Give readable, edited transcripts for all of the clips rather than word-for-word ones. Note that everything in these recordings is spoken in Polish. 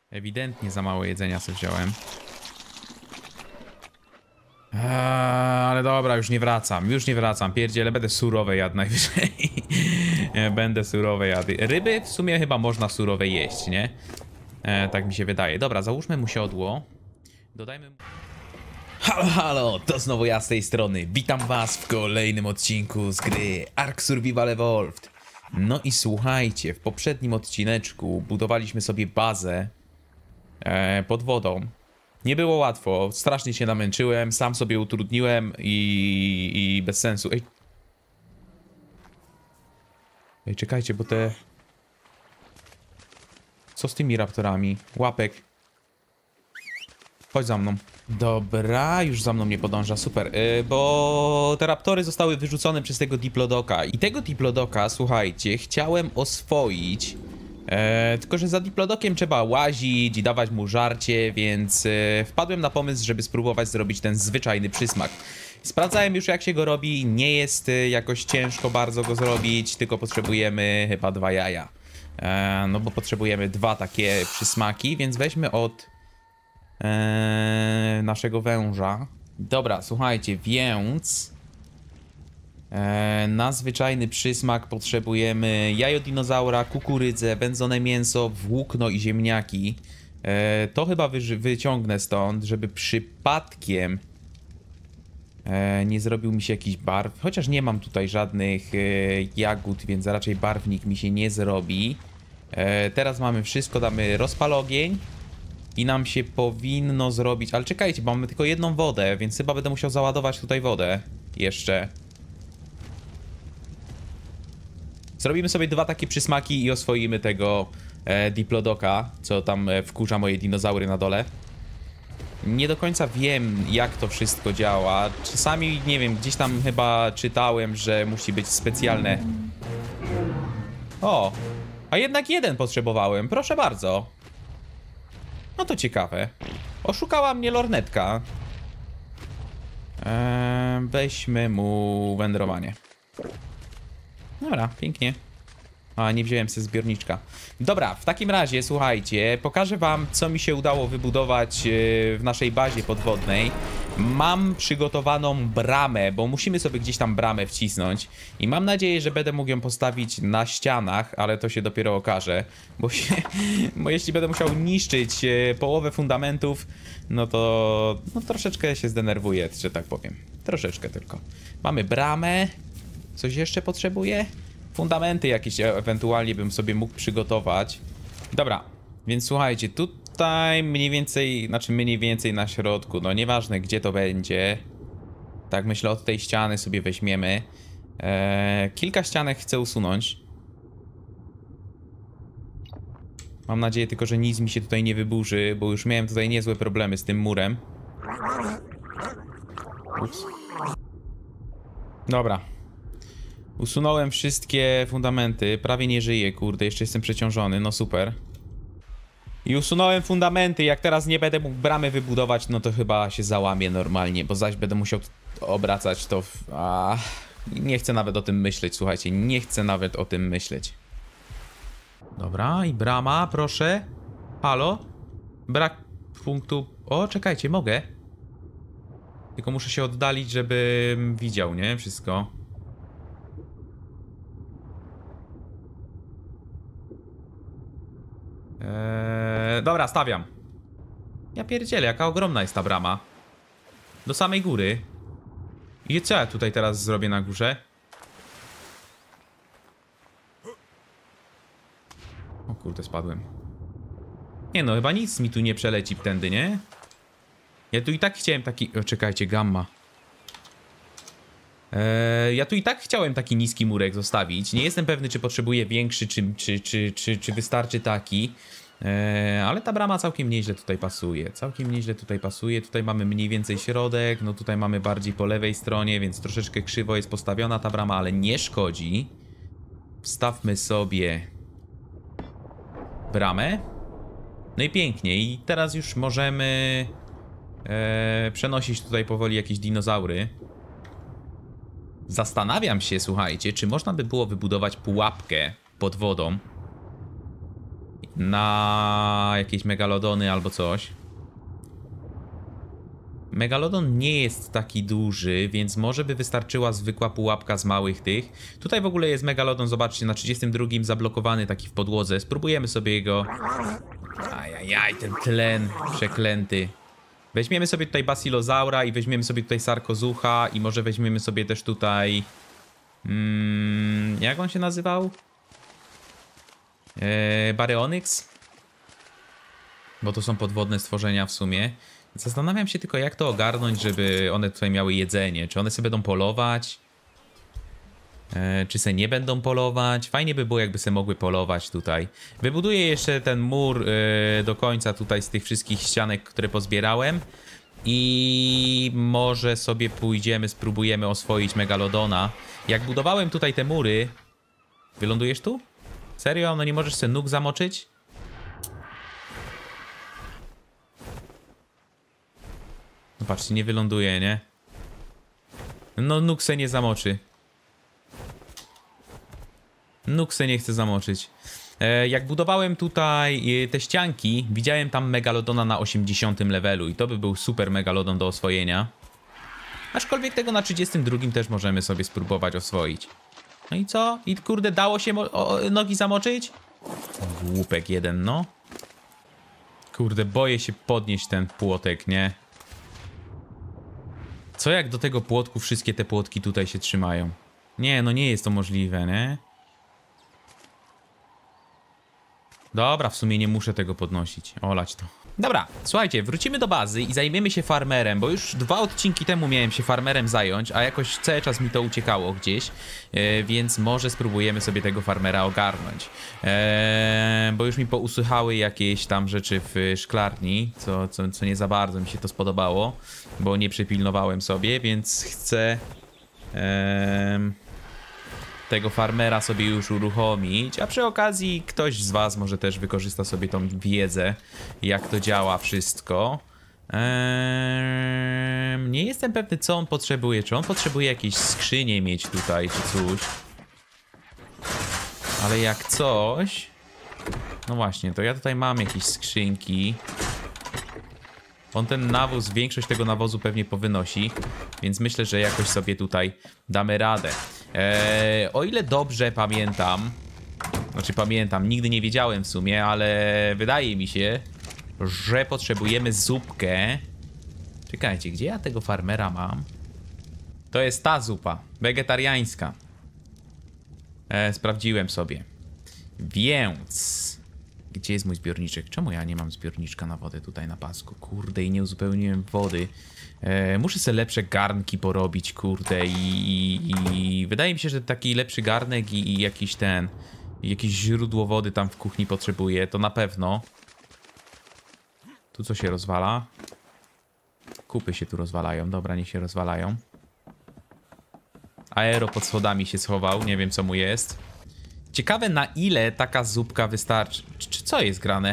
Ewidentnie za mało jedzenia sobie wziąłem. Ale dobra, już nie wracam. Już nie wracam. Pierdziele, będę surowe jadł najwyżej. Będę surowe jadł. Ryby w sumie chyba można surowe jeść, nie? Tak mi się wydaje. Dobra, załóżmy mu siodło. Dodajmy mu... Halo, halo, to znowu ja z tej strony. Witam was w kolejnym odcinku z gry Ark Survival Evolved. No i słuchajcie, w poprzednim odcineczku budowaliśmy sobie bazę pod wodą. Nie było łatwo, strasznie się namęczyłem, sam sobie utrudniłem i bez sensu. Ej, czekajcie, bo te... Co z tymi raptorami? Łapek. Chodź za mną. Dobra, już za mną nie podąża, super. Bo te raptory zostały wyrzucone przez tego Diplodoka. I tego Diplodoka, słuchajcie, chciałem oswoić. Tylko że za Diplodokiem trzeba łazić i dawać mu żarcie, więc wpadłem na pomysł, żeby spróbować zrobić ten zwyczajny przysmak. Sprawdzałem już, jak się go robi, nie jest jakoś ciężko bardzo go zrobić, tylko potrzebujemy chyba 2 jaja. No bo potrzebujemy 2 takie przysmaki, więc weźmy od naszego węża. Dobra, słuchajcie, więc... na zwyczajny przysmak potrzebujemy jajo dinozaura, kukurydzę, wędzone mięso, włókno i ziemniaki. To chyba wyciągnę stąd, żeby przypadkiem nie zrobił mi się jakiś barw. Chociaż nie mam tutaj żadnych jagód, więc raczej barwnik mi się nie zrobi. Teraz mamy wszystko, damy rozpal ogień i nam się powinno zrobić... Ale czekajcie, bo mamy tylko jedną wodę, więc chyba będę musiał załadować tutaj wodę jeszcze. Zrobimy sobie 2 takie przysmaki i oswoimy tego Diplodoka, co tam wkurza moje dinozaury na dole. Nie do końca wiem, jak to wszystko działa. Czasami, nie wiem, gdzieś tam chyba czytałem, że musi być specjalne... O! A jednak 1 potrzebowałem, proszę bardzo. No to ciekawe. Oszukała mnie lornetka. Weźmy mu wędrowanie. Dobra, pięknie. A, nie wziąłem sobie zbiorniczka. Dobra, w takim razie, słuchajcie, pokażę wam, co mi się udało wybudować w naszej bazie podwodnej. Mam przygotowaną bramę, bo musimy sobie gdzieś tam bramę wcisnąć. I mam nadzieję, że będę mógł ją postawić na ścianach, ale to się dopiero okaże. Bo jeśli będę musiał niszczyć połowę fundamentów, no to troszeczkę się zdenerwuję, że tak powiem. Troszeczkę tylko. Mamy bramę. Coś jeszcze potrzebuję? Fundamenty jakieś ewentualnie bym sobie mógł przygotować. Dobra, więc słuchajcie, tutaj mniej więcej na środku, no nieważne gdzie to będzie. Tak myślę, od tej ściany sobie weźmiemy. Kilka ścianek chcę usunąć. Mam nadzieję tylko, że nic mi się tutaj nie wyburzy, bo już miałem tutaj niezłe problemy z tym murem. Ups. Dobra. Usunąłem wszystkie fundamenty, prawie nie żyję, kurde, jeszcze jestem przeciążony, no super. I usunąłem fundamenty, jak teraz nie będę mógł bramy wybudować, no to chyba się załamię normalnie, bo zaś będę musiał obracać to nie chcę nawet o tym myśleć, słuchajcie, nie chcę nawet o tym myśleć. Dobra, i brama, proszę. Halo? Brak punktu... O, czekajcie, mogę. Tylko muszę się oddalić, żebym widział, nie? Wszystko. Dobra, stawiam. Ja pierdzielę, jaka ogromna jest ta brama. Do samej góry. I co ja tutaj teraz zrobię na górze? O kurde, spadłem. Nie no, chyba nic mi tu nie przeleci tędy, nie? Ja tu i tak chciałem taki... O, czekajcie, gamma. Ja tu i tak chciałem taki niski murek zostawić. Nie jestem pewny, czy potrzebuję większy, czy wystarczy taki. Ale ta brama całkiem nieźle tutaj pasuje. Całkiem nieźle tutaj pasuje. Tutaj mamy mniej więcej środek. No tutaj mamy bardziej po lewej stronie, więc troszeczkę krzywo jest postawiona ta brama, ale nie szkodzi. Wstawmy sobie bramę. No i pięknie. I teraz już możemy przenosić tutaj powoli jakieś dinozaury. Zastanawiam się, słuchajcie, czy można by było wybudować pułapkę pod wodą. na jakieś megalodony albo coś. Megalodon nie jest taki duży, więc może by wystarczyła zwykła pułapka z małych tych. Tutaj w ogóle jest megalodon, zobaczcie, na 32 zablokowany taki w podłodze. Spróbujemy sobie jego... Ajajaj, ten tlen przeklęty. Weźmiemy sobie tutaj basilozaura i weźmiemy sobie tutaj sarkozucha i może weźmiemy sobie też tutaj... jak on się nazywał? Baryonyx? Bo to są podwodne stworzenia w sumie. Zastanawiam się tylko, jak to ogarnąć, żeby one tutaj miały jedzenie. Czy one sobie będą polować? Czy se nie będą polować? Fajnie by było, jakby se mogły polować tutaj. Wybuduję jeszcze ten mur do końca tutaj z tych wszystkich ścianek, które pozbierałem. I może sobie pójdziemy, spróbujemy oswoić megalodona. Jak budowałem tutaj te mury... Wylądujesz tu? Serio? No nie możesz sobie nóg zamoczyć? No patrzcie, nie wyląduje, nie? No nóg se nie zamoczy. Nóg se nie chce zamoczyć. Jak budowałem tutaj te ścianki, widziałem tam megalodona na 80 levelu i to by był super megalodon do oswojenia. Aczkolwiek tego na 32 też możemy sobie spróbować oswoić. No i co? I kurde, dało się nogi zamoczyć? Głupek jeden, no. Kurde, boję się podnieść ten płotek, nie? Co jak do tego płotku wszystkie te płotki tutaj się trzymają? Nie, no nie jest to możliwe, nie? Dobra, w sumie nie muszę tego podnosić. Olać to. Dobra, słuchajcie, wrócimy do bazy i zajmiemy się farmerem, bo już 2 odcinki temu miałem się farmerem zająć, a jakoś cały czas mi to uciekało gdzieś, więc może spróbujemy sobie tego farmera ogarnąć. Bo już mi pousychały jakieś tam rzeczy w szklarni, co nie za bardzo mi się to spodobało, bo nie przypilnowałem sobie, więc chcę... tego farmera sobie już uruchomić, a przy okazji ktoś z was może też wykorzysta sobie tą wiedzę, jak to działa wszystko. Nie jestem pewny, co on potrzebuje. Czy on potrzebuje jakieś skrzynie mieć tutaj, czy coś. Ale jak coś... No właśnie, to ja tutaj mam jakieś skrzynki. On ten nawóz, większość tego nawozu pewnie powynosi, więc myślę, że jakoś sobie tutaj damy radę. O ile dobrze pamiętam, znaczy pamiętam, nigdy nie wiedziałem w sumie, ale wydaje mi się, że potrzebujemy zupkę. Czekajcie, gdzie ja tego farmera mam? To jest ta zupa, wegetariańska. Sprawdziłem sobie. Więc... Gdzie jest mój zbiorniczek? Czemu ja nie mam zbiorniczka na wodę tutaj na pasku? Kurde, i nie uzupełniłem wody. Muszę sobie lepsze garnki porobić, kurde, i wydaje mi się, że taki lepszy garnek i jakiś jakieś źródło wody tam w kuchni potrzebuję, to na pewno. Tu co się rozwala? Kupy się tu rozwalają, dobra, niech się rozwalają. Aero pod schodami się schował, nie wiem co mu jest. Ciekawe, na ile taka zupka wystarczy. Czy co jest grane?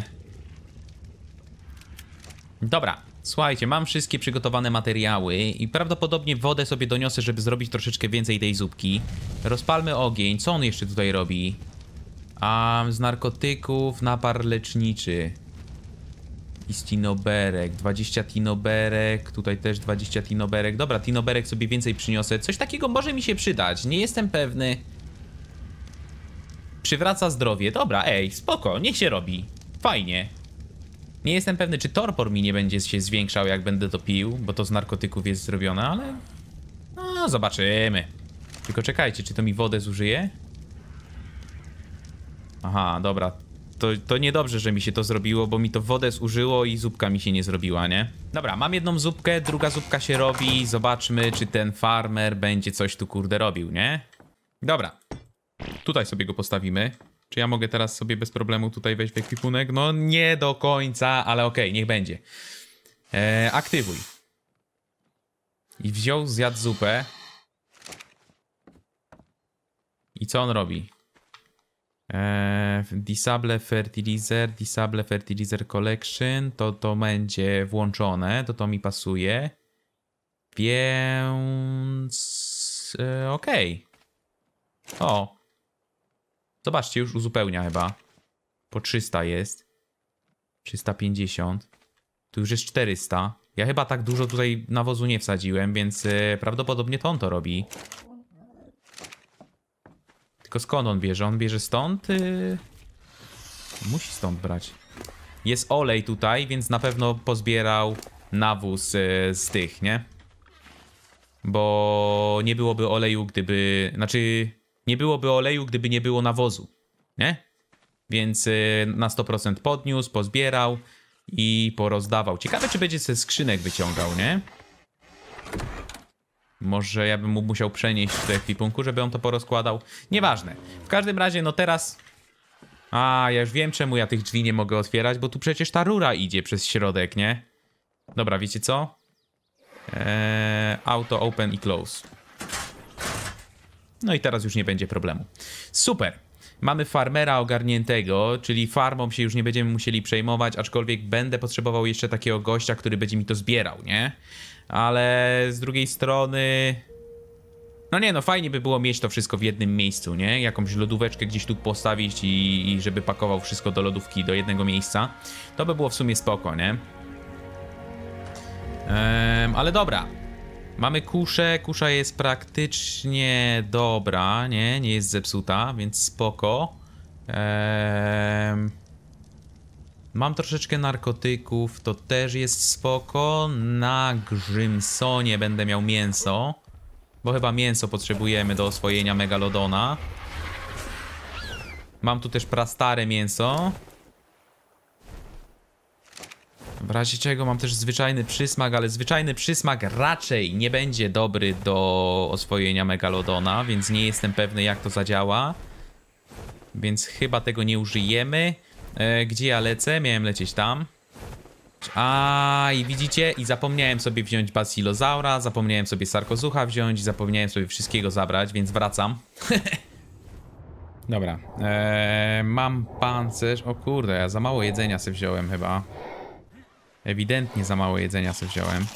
Dobra, słuchajcie, mam wszystkie przygotowane materiały i prawdopodobnie wodę sobie doniosę, żeby zrobić troszeczkę więcej tej zupki. Rozpalmy ogień. Co on jeszcze tutaj robi? Z narkotyków napar leczniczy. I z tinoberek. 20 tinoberek. Tutaj też 20 tinoberek. Dobra, tinoberek sobie więcej przyniosę. Coś takiego może mi się przydać. Nie jestem pewny. Przywraca zdrowie. Dobra, ej, spoko, niech się robi. Fajnie. Nie jestem pewny, czy torpor mi nie będzie się zwiększał, jak będę to pił, bo to z narkotyków jest zrobione, ale... No, zobaczymy. Tylko czekajcie, czy to mi wodę zużyje? Aha, dobra. To niedobrze, że mi się to zrobiło, bo mi to wodę zużyło i zupka mi się nie zrobiła, nie? Dobra, mam jedną zupkę, druga zupka się robi. Zobaczmy, czy ten farmer będzie coś tu kurde robił, nie? Dobra. Tutaj sobie go postawimy. Czy ja mogę teraz sobie bez problemu tutaj wejść w ekwipunek? No nie do końca, ale okej, niech będzie. Aktywuj. I wziął, zjadł zupę. I co on robi? Disable Fertilizer Collection. To będzie włączone. To mi pasuje. Więc... okej. O. Zobaczcie, już uzupełnia chyba. Po 300 jest. 350. Tu już jest 400. Ja chyba tak dużo tutaj nawozu nie wsadziłem, więc prawdopodobnie to on to robi. Tylko skąd on bierze? On bierze stąd? Musi stąd brać. Jest olej tutaj, więc na pewno pozbierał nawóz z tych, nie? Bo nie byłoby oleju, gdyby... Znaczy, nie byłoby oleju, gdyby nie było nawozu, nie? Więc na 100% podniósł, pozbierał i porozdawał. Ciekawe, czy będzie ze skrzynek wyciągał, nie? Może ja bym mu musiał przenieść do ekwipunku, żeby on to porozkładał. Nieważne. W każdym razie, no teraz... A, ja już wiem, czemu ja tych drzwi nie mogę otwierać, bo tu przecież ta rura idzie przez środek, nie? Dobra, wiecie co? Auto, open i close. No i teraz już nie będzie problemu. Super. Mamy farmera ogarniętego, czyli farmą się już nie będziemy musieli przejmować, aczkolwiek będę potrzebował jeszcze takiego gościa, który będzie mi to zbierał, nie? Ale z drugiej strony... No nie, no fajnie by było mieć to wszystko w jednym miejscu, nie? Jakąś lodóweczkę gdzieś tu postawić i żeby pakował wszystko do lodówki do jednego miejsca. To by było w sumie spoko, nie? Ale dobra. Mamy kuszę. Kusza jest praktycznie dobra, nie? Nie jest zepsuta, więc spoko. Mam troszeczkę narkotyków, to też jest spoko. Na Grimsonie będę miał mięso. Bo chyba mięso potrzebujemy do oswojenia Megalodona. Mam tu też prastare mięso. W razie czego mam też zwyczajny przysmak, ale zwyczajny przysmak raczej nie będzie dobry do oswojenia Megalodona, więc nie jestem pewny, jak to zadziała. Więc chyba tego nie użyjemy. Gdzie ja lecę? Miałem lecieć tam. A i widzicie? I zapomniałem sobie wziąć Basilozaura, zapomniałem sobie Sarkozucha wziąć, zapomniałem sobie wszystkiego zabrać, więc wracam. Dobra. Mam pancerz. O kurde, ja za mało jedzenia sobie wziąłem chyba. Ewidentnie za mało jedzenia sobie wziąłem.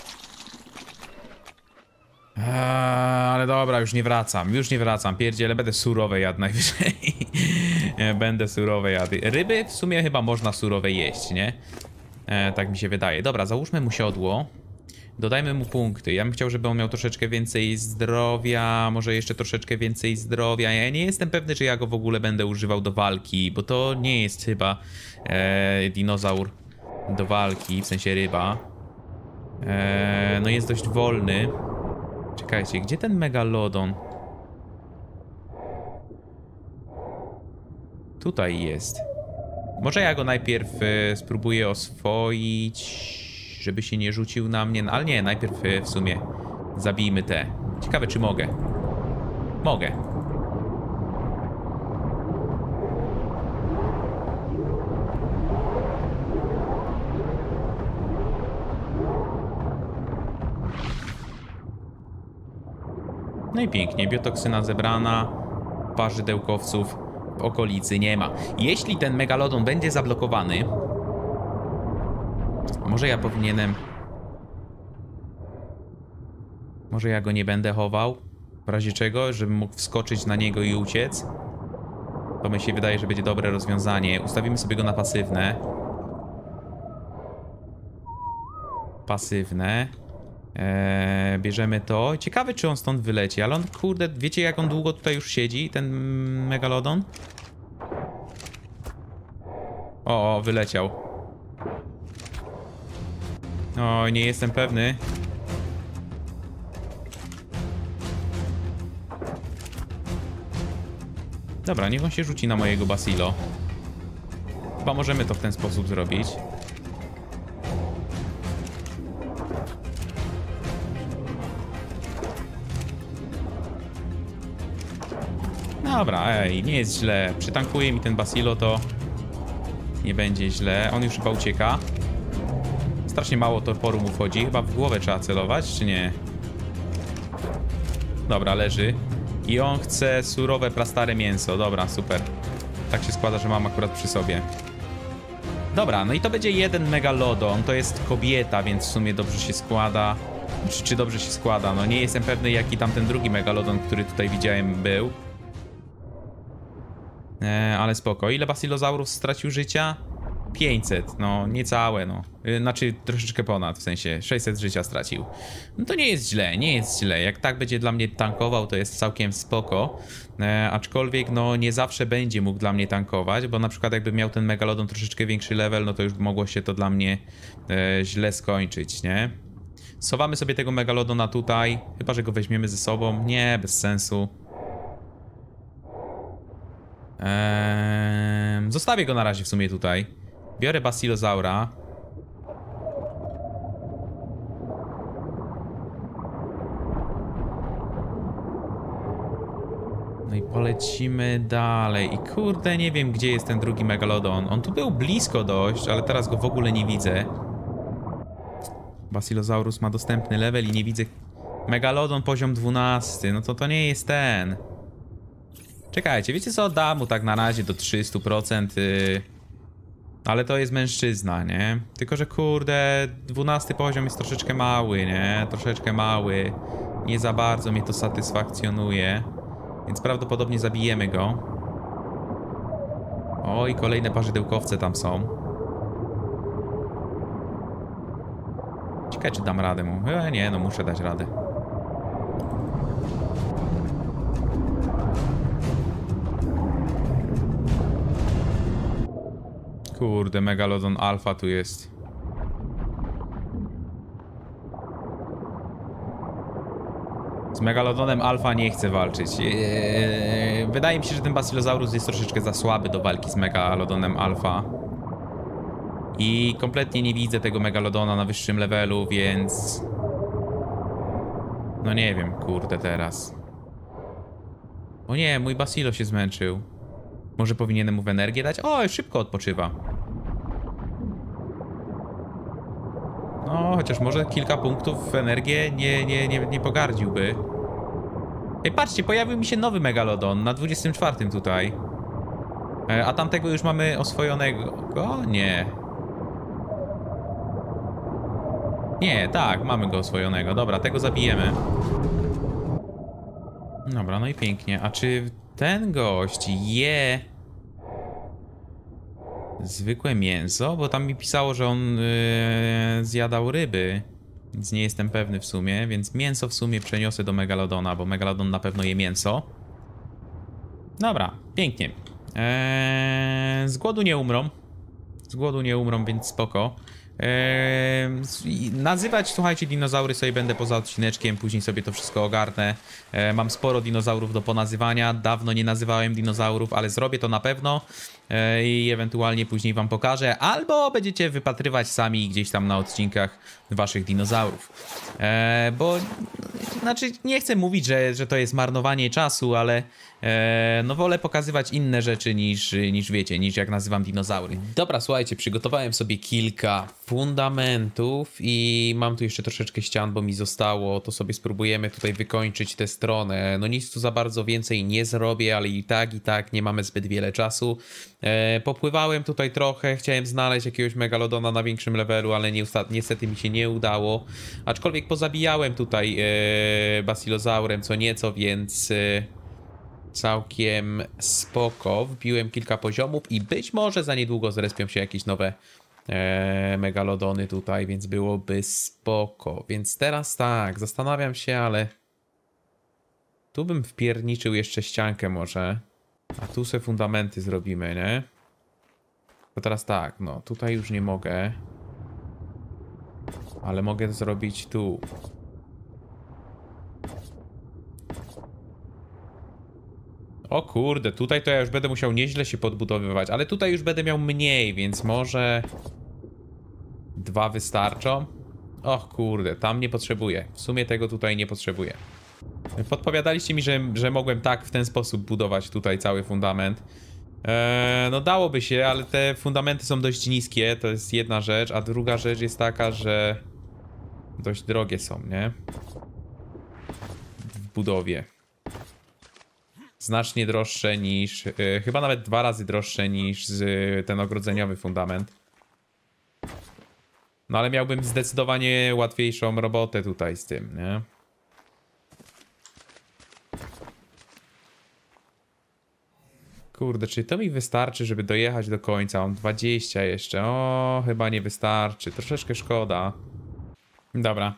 Ale dobra, już nie wracam. Już nie wracam. Pierdziele, będę surowe jadł najwyżej. Będę surowe jadł. Ryby w sumie chyba można surowe jeść, nie? Tak mi się wydaje. Dobra, załóżmy mu siodło. Dodajmy mu punkty. Ja bym chciał, żeby on miał troszeczkę więcej zdrowia. Może jeszcze troszeczkę więcej zdrowia. Ja nie jestem pewny, czy ja go w ogóle będę używał do walki, bo to nie jest chyba dinozaur do walki, w sensie ryba. No jest dość wolny. Czekajcie, gdzie ten Megalodon? Tutaj jest. Może ja go najpierw spróbuję oswoić, żeby się nie rzucił na mnie. No, ale nie, najpierw w sumie zabijmy te. Ciekawe, czy mogę. Mogę. No i pięknie, biotoksyna zebrana, parzydełkowców w okolicy nie ma. Jeśli ten Megalodon będzie zablokowany, może ja powinienem... Może ja go nie będę chował, w razie czego, żebym mógł wskoczyć na niego i uciec. To mi się wydaje, że będzie dobre rozwiązanie. Ustawimy sobie go na pasywne. Pasywne. Bierzemy to. Ciekawe, czy on stąd wyleci, ale on, kurde, wiecie, jak on długo tutaj już siedzi, ten Megalodon? O, wyleciał. O, nie jestem pewny. Dobra, niech on się rzuci na mojego Basilo. Chyba możemy to w ten sposób zrobić. Dobra, ej, nie jest źle. Przytankuje mi ten Basilo, to nie będzie źle. On już chyba ucieka. Strasznie mało torporu mu wchodzi. Chyba w głowę trzeba celować, czy nie? Dobra, leży. I on chce surowe, prastare mięso. Dobra, super. Tak się składa, że mam akurat przy sobie. Dobra, no i to będzie jeden Megalodon. To jest kobieta, więc w sumie dobrze się składa. Czy dobrze się składa? No nie jestem pewny, jaki tam ten drugi Megalodon, który tutaj widziałem, był. Ale spoko. Ile basilozaurów stracił życia? 500, no niecałe, no. Znaczy troszeczkę ponad, w sensie 600 życia stracił. No to nie jest źle, nie jest źle. Jak tak będzie dla mnie tankował, to jest całkiem spoko. Aczkolwiek no nie zawsze będzie mógł dla mnie tankować, bo na przykład jakby miał ten Megalodon troszeczkę większy level, no to już mogło się to dla mnie źle skończyć, nie? Schowamy sobie tego Megalodona tutaj, chyba że go weźmiemy ze sobą. Nie, bez sensu. Zostawię go na razie w sumie tutaj. Biorę basilozaura. No i polecimy dalej. I kurde, nie wiem gdzie jest ten drugi Megalodon. On tu był blisko dość, ale teraz go w ogóle nie widzę. Basilozaurus ma dostępny level i nie widzę. Megalodon poziom 12. No to nie jest ten. Czekajcie, wiecie co? Dam mu tak na razie do 300%. Ale to jest mężczyzna, nie? Tylko że kurde, 12 poziom jest troszeczkę mały, nie? Troszeczkę mały. Nie za bardzo mnie to satysfakcjonuje. Więc prawdopodobnie zabijemy go. Oj, kolejne parzydełkowce tam są. Ciekawe, czy dam radę mu. Nie, no muszę dać radę. Kurde, Megalodon Alpha tu jest. Z Megalodonem Alpha nie chcę walczyć. Wydaje mi się, że ten Basilozaurus jest troszeczkę za słaby do walki z Megalodonem Alpha. I kompletnie nie widzę tego Megalodona na wyższym levelu, więc... No nie wiem, kurde, teraz. O nie, mój Basilo się zmęczył. Może powinienem mu w energię dać? O, szybko odpoczywa. No, chociaż może kilka punktów w energię nie pogardziłby. Ej, patrzcie, pojawił mi się nowy Megalodon na 24 tutaj. A tamtego już mamy oswojonego. O, nie. Nie, tak, mamy go oswojonego. Dobra, tego zabijemy. Dobra, no i pięknie. A czy ten gość je zwykłe mięso? Bo tam mi pisało, że on zjadał ryby. Więc nie jestem pewny w sumie. Więc mięso w sumie przeniosę do Megalodona, bo Megalodon na pewno je mięso. Dobra, pięknie. Z głodu nie umrą. Z głodu nie umrą, więc spoko. Nazywać, słuchajcie, dinozaury sobie będę poza odcineczkiem, później sobie to wszystko ogarnę. Mam sporo dinozaurów do ponazywania. Dawno nie nazywałem dinozaurów, ale zrobię to na pewno i ewentualnie później wam pokażę, albo będziecie wypatrywać sami gdzieś tam na odcinkach waszych dinozaurów. Bo znaczy nie chcę mówić, że to jest marnowanie czasu, ale no wolę pokazywać inne rzeczy niż wiecie, niż jak nazywam dinozaury. Dobra, słuchajcie, przygotowałem sobie kilka fundamentów i mam tu jeszcze troszeczkę ścian, bo mi zostało, to sobie spróbujemy tutaj wykończyć tę stronę. No nic tu za bardzo więcej nie zrobię, ale i tak nie mamy zbyt wiele czasu. Popływałem tutaj trochę, chciałem znaleźć jakiegoś Megalodona na większym levelu, ale niestety mi się nie udało. Aczkolwiek pozabijałem tutaj basilozaurem co nieco, więc całkiem spoko. Wbiłem kilka poziomów i być może za niedługo zrespią się jakieś nowe Megalodony tutaj, więc byłoby spoko. Więc teraz tak, zastanawiam się, ale tu bym wpierniczył jeszcze ściankę może. A tu se fundamenty zrobimy, nie? To teraz tak, no tutaj już nie mogę. Ale mogę zrobić tu. O kurde, tutaj to ja już będę musiał nieźle się podbudowywać, ale tutaj już będę miał mniej, więc może 2 wystarczą. Och kurde, tam nie potrzebuję. W sumie tego tutaj nie potrzebuję. Podpowiadaliście mi, że mogłem tak w ten sposób budować tutaj cały fundament. No dałoby się, ale te fundamenty są dość niskie, to jest jedna rzecz, a druga rzecz jest taka, że dość drogie są, nie? W budowie. Znacznie droższe niż, chyba nawet 2 razy droższe niż ten ogrodzeniowy fundament. No ale miałbym zdecydowanie łatwiejszą robotę tutaj z tym, nie? kurde, czy to mi wystarczy, żeby dojechać do końca? Mam 20 jeszcze. O, chyba nie wystarczy. Troszeczkę szkoda. Dobra.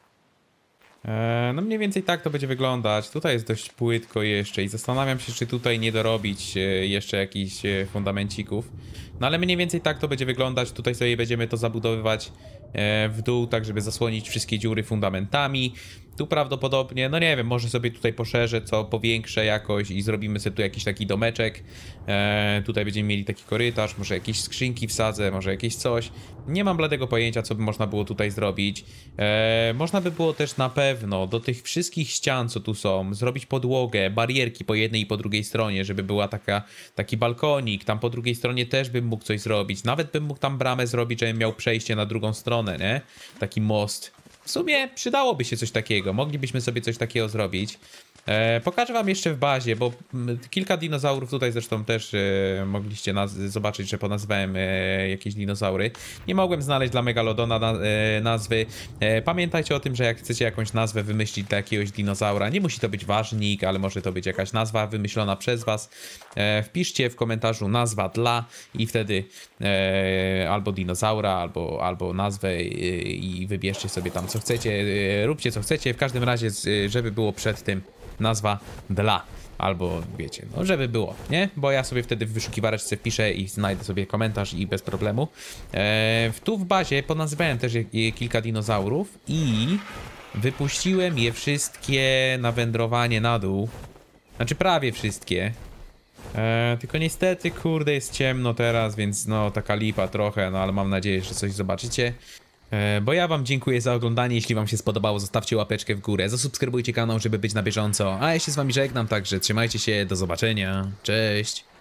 No mniej więcej tak to będzie wyglądać. Tutaj jest dość płytko jeszcze i zastanawiam się, czy tutaj nie dorobić jeszcze jakichś fundamencików. No ale mniej więcej tak to będzie wyglądać. Tutaj sobie będziemy to zabudowywać w dół, tak żeby zasłonić wszystkie dziury fundamentami. Tu prawdopodobnie, no nie wiem, może sobie tutaj poszerzę, co powiększę jakoś i zrobimy sobie tu jakiś taki domeczek. Tutaj będziemy mieli taki korytarz, może jakieś skrzynki wsadzę, może jakieś coś. Nie mam bladego pojęcia, co by można było tutaj zrobić. Można by było też na pewno do tych wszystkich ścian, co tu są, zrobić podłogę, barierki po jednej i po drugiej stronie, żeby była taki balkonik. Tam po drugiej stronie też bym mógł coś zrobić. Nawet bym mógł tam bramę zrobić, żebym miał przejście na drugą stronę, nie? Taki most. W sumie przydałoby się coś takiego, moglibyśmy sobie coś takiego zrobić. Pokażę wam jeszcze w bazie, bo kilka dinozaurów tutaj zresztą też mogliście zobaczyć, że ponazwałem jakieś dinozaury. Nie mogłem znaleźć dla Megalodona nazwy. Pamiętajcie o tym, że jak chcecie jakąś nazwę wymyślić dla jakiegoś dinozaura, nie musi to być ważnik, ale może to być jakaś nazwa wymyślona przez was. Wpiszcie w komentarzu nazwa dla i wtedy albo dinozaura, albo nazwę i wybierzcie sobie tam co chcecie, róbcie co chcecie, w każdym razie żeby było przed tym nazwa dla, albo wiecie, no żeby było, nie? Bo ja sobie wtedy w wyszukiwareczce wpiszę i znajdę sobie komentarz i bez problemu. Tu w bazie ponazywałem też kilka dinozaurów i wypuściłem je wszystkie na wędrowanie na dół. Znaczy prawie wszystkie. Tylko niestety, kurde, jest ciemno teraz, więc no taka lipa trochę, no ale mam nadzieję, że coś zobaczycie. Bo ja wam dziękuję za oglądanie, jeśli wam się spodobało, zostawcie łapeczkę w górę, zasubskrybujcie kanał, żeby być na bieżąco, a ja się z wami żegnam, także trzymajcie się, do zobaczenia, cześć!